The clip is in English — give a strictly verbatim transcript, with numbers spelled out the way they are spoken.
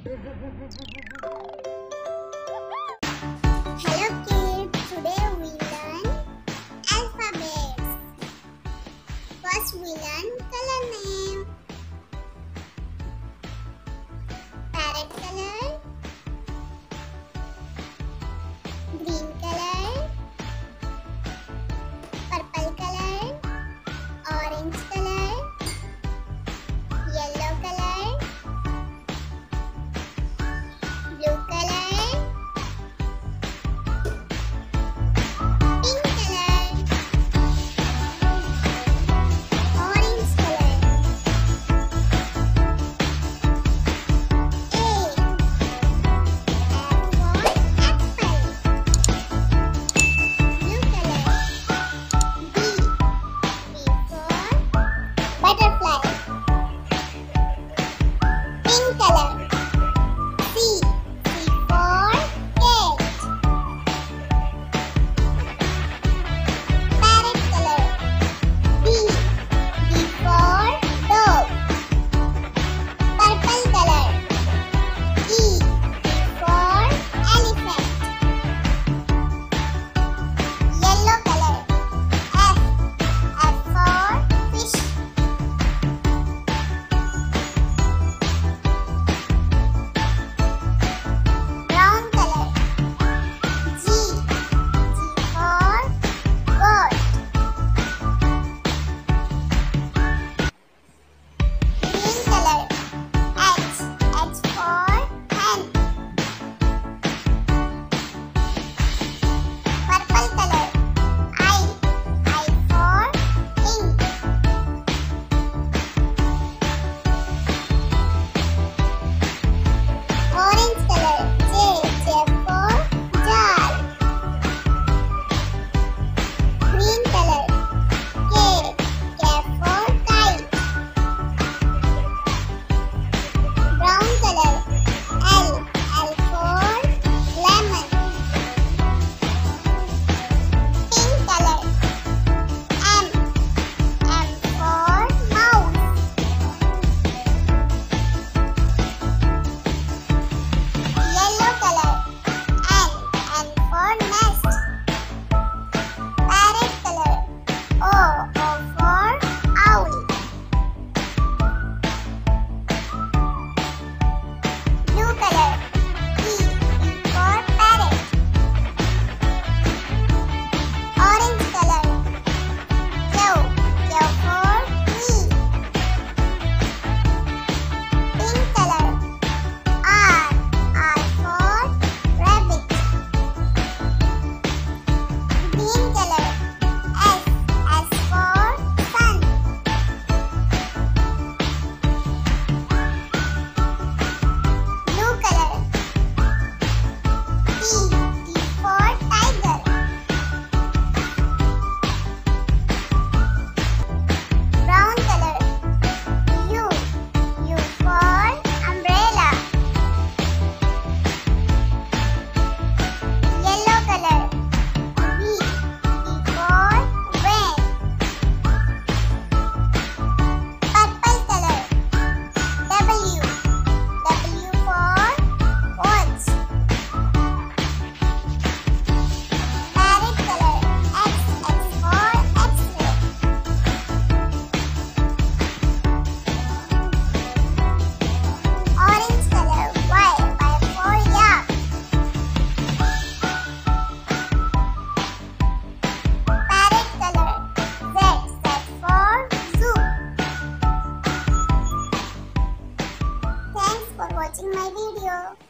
Hello kids, today we learn alphabets. First we learn color name. Parrot color, green color, purple color, orange color, yellow color, blue color, pink color, orange color. A. Apple. Blue color. B. B for butterfly. Pink color. C. C for cat. Parrot color. B. B for dog. Purple color. E. E for elephant. Yellow color. F. F for fish. Brown color. G. G for goat. Green color. H. H for hen. Purple color. I. I for ink. Orange color. J. J for jar. Green color. K. K for kite. Brown color. L. L for lemon. Pink color. M. M for mouse. Yellow color. N. N for nest. Parrot color. O. O for owl. Blue color. P. P for parrot. Orange color. Q. Q for key. Pink color. R. R for rabbit. Green color. S. S for sun. Blue color. T. T for tiger. Brown color. U. U for umbrella. Yellow color. V. V for van. Purple color. W. W for watch. Parrot color. X. X for X-ray. Orange color. Y. Y for yak. Parrot color. Z. Z for zoo. Thanks for watching my video.